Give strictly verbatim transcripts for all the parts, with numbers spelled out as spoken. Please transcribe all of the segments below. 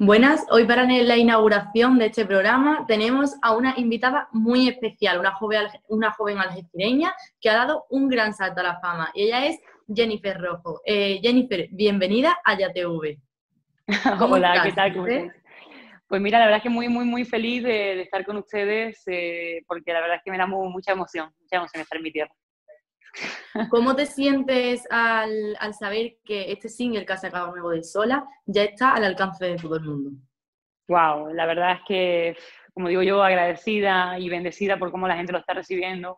Buenas, hoy para la inauguración de este programa tenemos a una invitada muy especial, una joven, una joven algecireña que ha dado un gran salto a la fama y ella es Jennifer Rojo. Eh, Jennifer, bienvenida a YaTV. Hola, estás, ¿qué tal? ¿Cómo estás? Pues mira, la verdad es que muy, muy, muy feliz de, de estar con ustedes eh, porque la verdad es que me da muy, mucha emoción, mucha emoción estar en mi tierra. ¿Cómo te sientes al, al saber que este single que has sacado nuevo de Sola ya está al alcance de todo el mundo? Wow, la verdad es que, como digo yo, agradecida y bendecida por cómo la gente lo está recibiendo.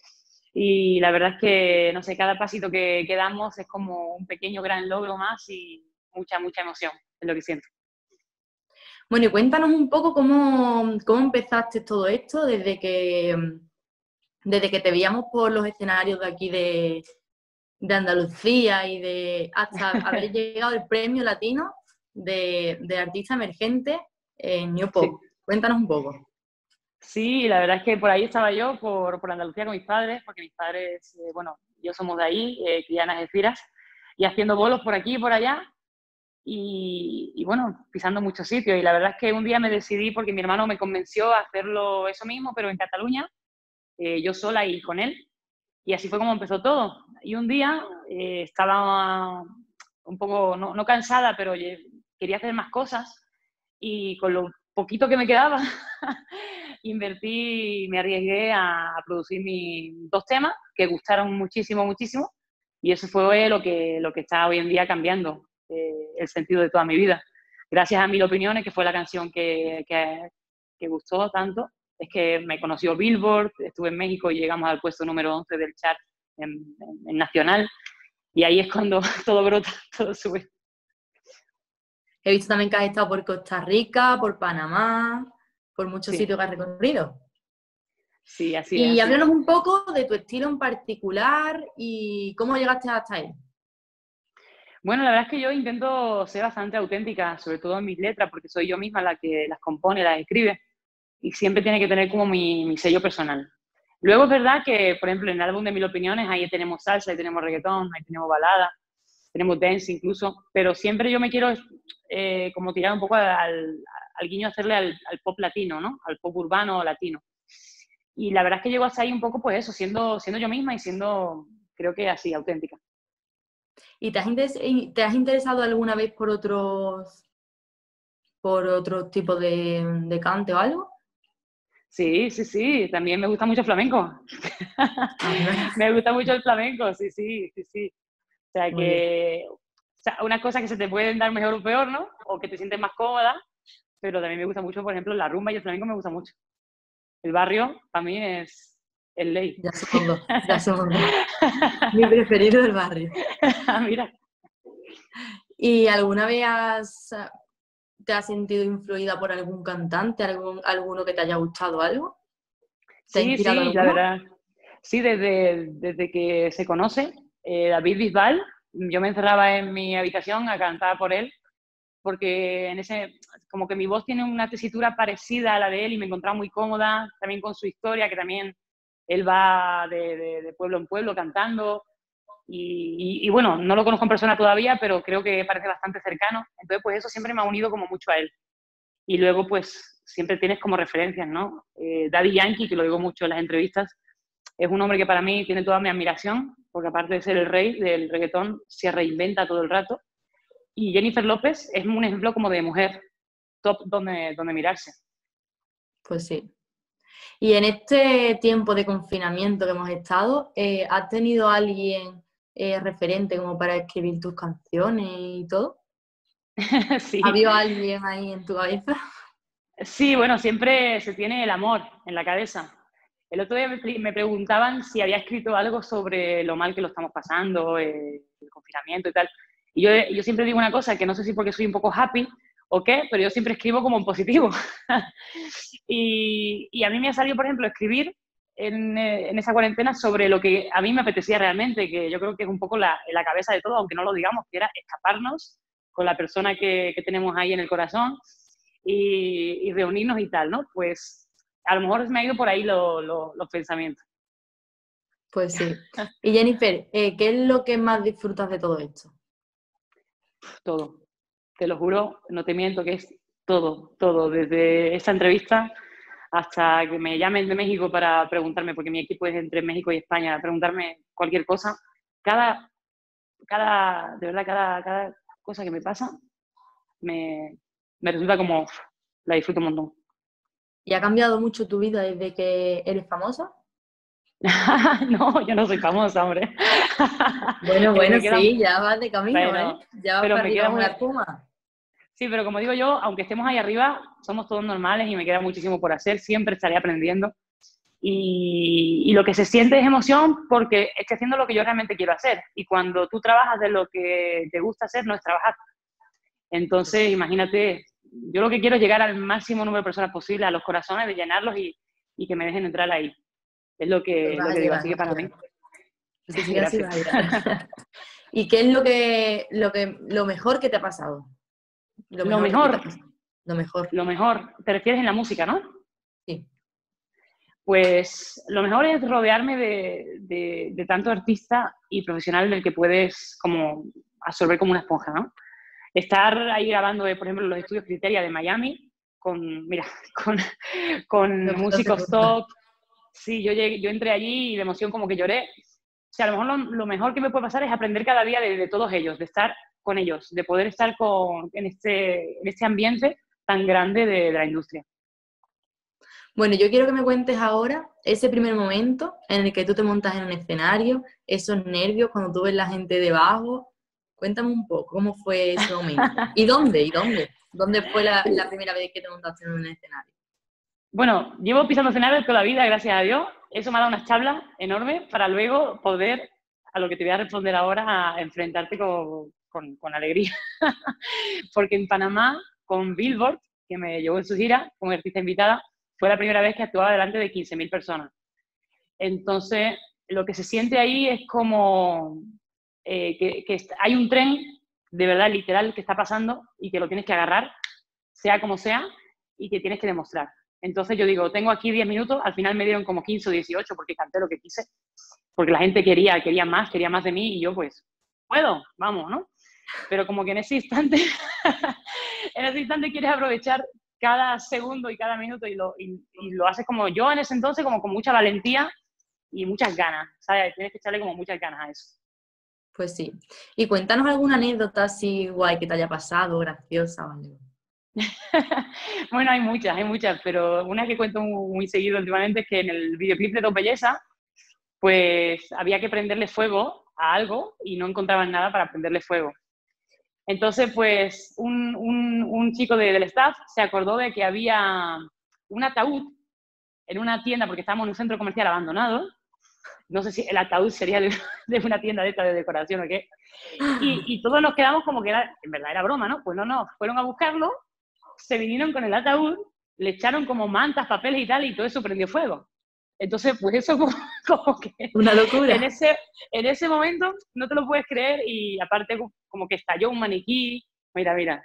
Y la verdad es que, no sé, cada pasito que, que damos es como un pequeño gran logro más y mucha, mucha emoción, es lo que siento. Bueno, y cuéntanos un poco cómo, cómo empezaste todo esto desde que, desde que te veíamos por los escenarios de aquí de, de Andalucía y de hasta haber llegado el premio latino de, de artista emergente en New Pop. Sí. Cuéntanos un poco. Sí, la verdad es que por ahí estaba yo, por, por Andalucía con mis padres, porque mis padres, eh, bueno, yo somos de ahí, eh, criadas en Algeciras, y haciendo bolos por aquí y por allá, y, y bueno, pisando muchos sitios. Y la verdad es que un día me decidí, porque mi hermano me convenció a hacerlo eso mismo, pero en Cataluña, eh, yo sola y con él, y así fue como empezó todo. Y un día eh, estaba un poco, no, no cansada, pero quería hacer más cosas, y con lo poquito que me quedaba, invertí, me arriesgué a, a producir mis dos temas que gustaron muchísimo, muchísimo, y eso fue lo que, lo que está hoy en día cambiando eh, el sentido de toda mi vida. Gracias a Mil Opiniones, que fue la canción que, que, que gustó tanto, es que me conoció Billboard, estuve en México y llegamos al puesto número once del chart en, en, en nacional, y ahí es cuando todo brota, todo sube. He visto también que has estado por Costa Rica, por Panamá, por muchos Sí. sitios que has recorrido. Sí, así y es. Y háblanos un poco de tu estilo en particular y cómo llegaste hasta él. Bueno, la verdad es que yo intento ser bastante auténtica, sobre todo en mis letras, porque soy yo misma la que las compone, las escribe, y siempre tiene que tener como mi, mi sello personal. Luego es verdad que, por ejemplo, en el álbum de Mil Opiniones, ahí tenemos salsa, ahí tenemos reggaetón, ahí tenemos balada, tenemos dance incluso, pero siempre yo me quiero eh, como tirar un poco al, al guiño, hacerle al, al pop latino, ¿no? Al pop urbano latino. Y la verdad es que llego hasta ahí un poco, pues eso, siendo, siendo yo misma y siendo, creo que así, auténtica. ¿Y te has, te has interesado alguna vez por otros, por otro tipo de, de cante o algo? Sí, sí, sí, también me gusta mucho el flamenco. Me gusta mucho el flamenco, sí, sí, sí, sí. O sea, que o sea, unas cosas que se te pueden dar mejor o peor, ¿no? O que te sientes más cómoda, pero también me gusta mucho, por ejemplo, la rumba y el flamenco me gusta mucho. El barrio, para mí, es el ley. Ya somos dos, ya somos dos. Mi preferido del barrio. Mira. ¿Y alguna vez has, te has sentido influida por algún cantante, algún, alguno que te haya gustado algo? ¿Te Sí, sí, alguno? la verdad. Sí, desde, desde que se conoce, eh, David Bisbal, yo me encerraba en mi habitación a cantar por él, porque en ese, como que mi voz tiene una tesitura parecida a la de él y me encontraba muy cómoda, también con su historia, que también él va de, de, de pueblo en pueblo cantando, y, y, y bueno, no lo conozco en persona todavía, pero creo que parece bastante cercano, entonces pues eso siempre me ha unido como mucho a él. Y luego pues siempre tienes como referencias, ¿no? Eh, Daddy Yankee, que lo digo mucho en las entrevistas, es un hombre que para mí tiene toda mi admiración, porque aparte de ser el rey del reggaetón, se reinventa todo el rato. Y Jennifer López es un ejemplo como de mujer top donde, donde mirarse. Pues sí. Y en este tiempo de confinamiento que hemos estado, eh, ¿has tenido a alguien eh, referente como para escribir tus canciones y todo? Sí. ¿Ha habido alguien ahí en tu cabeza? Sí, bueno, siempre se tiene el amor en la cabeza. El otro día me, me preguntaban si había escrito algo sobre lo mal que lo estamos pasando, eh, el confinamiento y tal. Y yo, yo siempre digo una cosa, que no sé si porque soy un poco happy o qué, pero yo siempre escribo como en positivo. y, y a mí me ha salido, por ejemplo, escribir en, en esa cuarentena sobre lo que a mí me apetecía realmente, que yo creo que es un poco la, la cabeza de todo, aunque no lo digamos, que era escaparnos con la persona que, que tenemos ahí en el corazón y, y reunirnos y tal, ¿no? Pues a lo mejor me ha ido por ahí lo, lo, los pensamientos. Pues sí. Y Jennifer, eh, ¿qué es lo que más disfrutas de todo esto? Todo. Te lo juro, no te miento, que es todo, todo, desde esta entrevista hasta que me llamen de México para preguntarme, porque mi equipo es entre México y España, preguntarme cualquier cosa. Cada, cada de verdad, cada, cada cosa que me pasa me, me resulta como, uf, la disfruto un montón. ¿Y ha cambiado mucho tu vida desde que eres famosa? No, yo no soy famosa, hombre. Bueno, bueno, queda, sí, ya vas de camino, pero, ¿eh? Ya vas pero para me arriba queda con muy... la espuma. Sí, pero como digo yo, aunque estemos ahí arriba, somos todos normales y me queda muchísimo por hacer, siempre estaré aprendiendo. Y, y lo que se siente es emoción porque estoy haciendo lo que yo realmente quiero hacer. Y cuando tú trabajas de lo que te gusta hacer, no es trabajar. Entonces, imagínate, yo lo que quiero es llegar al máximo número de personas posible, a los corazones, de llenarlos y, y que me dejen entrar ahí. Es lo que, lo que digo, así que para mí. Sí, sí, así va a llegar. ¿Y qué es lo que, lo que, lo mejor que te ha pasado? Lo mejor, lo mejor, lo mejor. Lo mejor, te refieres en la música, ¿no? Sí. Pues lo mejor es rodearme de, de, de tanto artista y profesional del que puedes como absorber como una esponja, ¿no? Estar ahí grabando, por ejemplo, los estudios Criteria de Miami, con, mira, con, con no, músicos top. Sí, yo, llegué, yo entré allí y de emoción como que lloré. O sea, a lo mejor lo, lo mejor que me puede pasar es aprender cada día de, de todos ellos, de estar con ellos, de poder estar con, en, este, en este ambiente tan grande de, de la industria. Bueno, yo quiero que me cuentes ahora ese primer momento en el que tú te montas en un escenario, esos nervios cuando tú ves la gente debajo. Cuéntame un poco, ¿cómo fue ese momento? ¿Y dónde? ¿Y dónde? ¿Dónde fue la, la primera vez que te montaste en un escenario? Bueno, llevo pisando escenarios toda la vida, gracias a Dios. Eso me ha dado unas tablas enormes para luego poder, a lo que te voy a responder ahora, a enfrentarte con, con, con alegría. Porque en Panamá, con Billboard, que me llevó en su gira como artista invitada, fue la primera vez que actuaba delante de quince mil personas. Entonces, lo que se siente ahí es como eh, que, que hay un tren, de verdad, literal, que está pasando y que lo tienes que agarrar, sea como sea, y que tienes que demostrar. Entonces yo digo, tengo aquí diez minutos, al final me dieron como quince o dieciocho porque canté lo que quise, porque la gente quería, quería más, quería más de mí y yo pues, puedo, vamos, ¿no? Pero como que en ese instante, en ese instante quieres aprovechar cada segundo y cada minuto y lo, y, y lo haces como yo en ese entonces, como con mucha valentía y muchas ganas, ¿sabes? Tienes que echarle como muchas ganas a eso. Pues sí. Y cuéntanos alguna anécdota así guay que te haya pasado, graciosa o algo. Bueno, hay muchas, hay muchas, pero una que cuento muy, muy seguido últimamente es que en el videoclip de Top Belleza, pues había que prenderle fuego a algo y no encontraban nada para prenderle fuego. Entonces, pues un, un, un chico de, del staff se acordó de que había un ataúd en una tienda, porque estábamos en un centro comercial abandonado. No sé si el ataúd sería de, de una tienda de esta de decoración o qué. Y, y todos nos quedamos como que era, en verdad era broma, ¿no? Pues no, no, fueron a buscarlo, se vinieron con el ataúd, le echaron como mantas, papeles y tal, y todo eso prendió fuego. Entonces, pues eso como, como que... Una locura. En ese, en ese momento no te lo puedes creer y aparte como que estalló un maniquí. Mira, mira.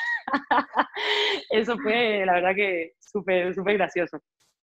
Eso fue, la verdad que súper, súper gracioso.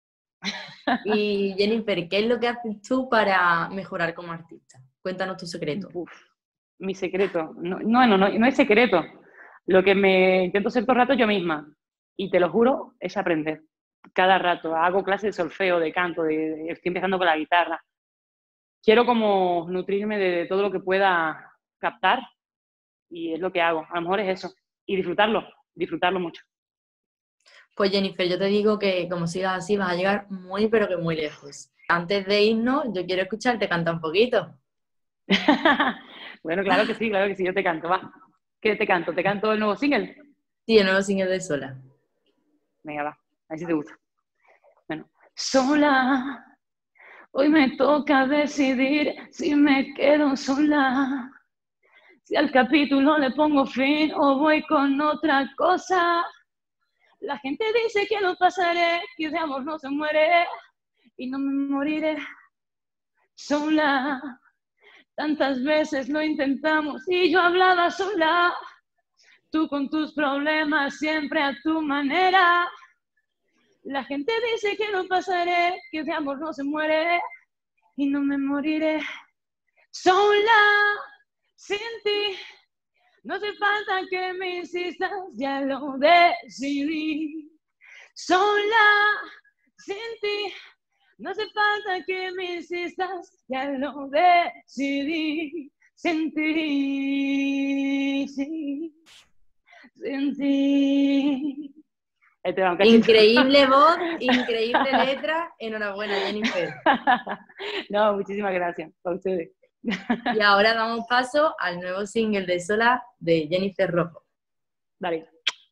Y Jennifer, ¿qué es lo que haces tú para mejorar como artista? Cuéntanos tu secreto. Uf, mi secreto. No, no, no, no, no es secreto. Lo que me intento hacer todo el rato yo misma. Y te lo juro, es aprender. Cada rato. Hago clases de solfeo, de canto, de, de, estoy empezando con la guitarra. Quiero como nutrirme de, de todo lo que pueda captar y es lo que hago. A lo mejor es eso. Y disfrutarlo, disfrutarlo mucho. Pues Jennifer, yo te digo que como sigas así vas a llegar muy, pero que muy lejos. Antes de irnos, yo quiero escucharte cantar un poquito. Bueno, claro que sí, claro que sí, yo te canto, va. ¿Qué te canto? ¿Te canto el nuevo single? Sí, el nuevo single de Sola. Venga, va, a ver si te gusta. Bueno, sola, hoy me toca decidir si me quedo sola. Si al capítulo le pongo fin o voy con otra cosa. La gente dice que no pasaré, que de amor no se muere y no me moriré sola. Tantas veces lo intentamos y yo hablaba sola. Tú con tus problemas siempre a tu manera. La gente dice que no pasaré, que de amor no se muere y no me moriré sola sin ti. No hace falta que me insistas, ya lo decidí. Sola, sin ti. No hace falta que me insistas, ya lo decidí. Sin ti, sí, sin ti. Increíble voz, increíble letra. Enhorabuena, Jennifer. No, muchísimas gracias a ustedes. Y ahora damos paso al nuevo single de Sola de Jennifer Rojo. Dale.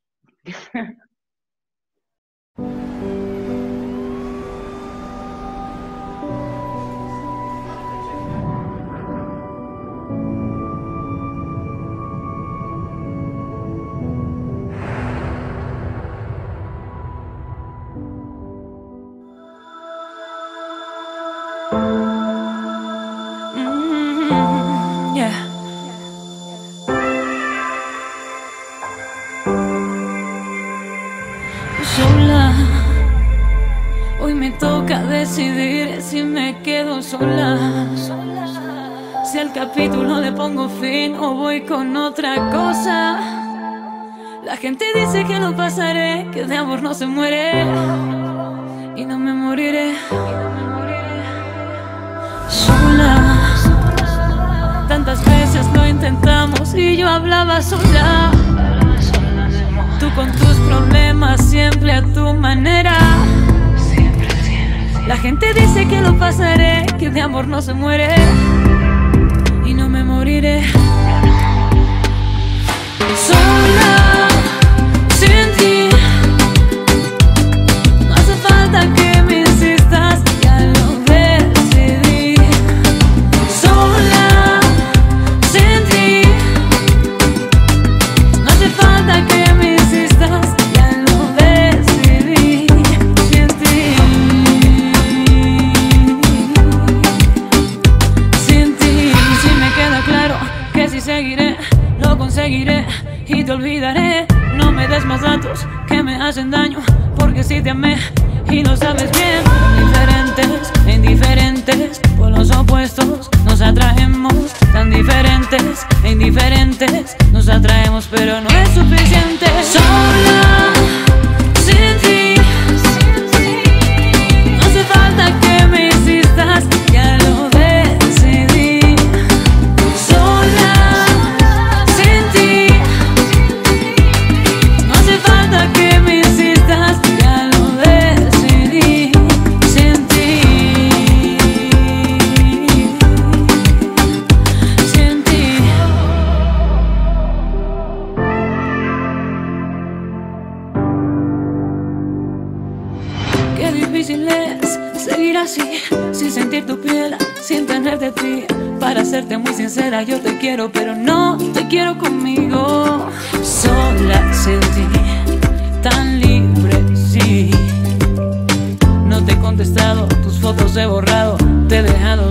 Sola, hoy me toca decidir si me quedo sola, si al capítulo le pongo fin o voy con otra cosa. La gente dice que lo pasaré, que de amor no se muere, y no me moriré. Sola, tantas veces lo intentamos y yo hablaba sola. Tú con tus problemas, siempre a tu manera. La gente dice que lo pasaré, que de amor no se muere, y no me moriré. Sola, sin ti. No hace falta que me insistas, ya lo decidí. Sola, sin ti. No hace falta que me insistas, ya lo decidí. Sin ti, sin ti. Si me queda claro que si seguiré, lo conseguiré y te olvidaré. No me des más datos que me hacen daño, porque si te amé y lo sabes bien. Diferentes e indiferentes, por los opuestos nos atraemos. Tan diferentes e indiferentes nos atraemos, pero no es suficiente. Sola, sin ti. No hace falta que me insistas, ya lo decidí. Sola, sin ti. No hace falta que me insistas, ya lo decidí. Sin ti, sin ti. Qué difícil es seguir así, sin sentir tu piel, sin tener de ti. Para serte muy sincera, yo te quiero, pero no te quiero conmigo. Sola, sin ti, tan libre, sí. No te he contestado, tus fotos he borrado, te he dejado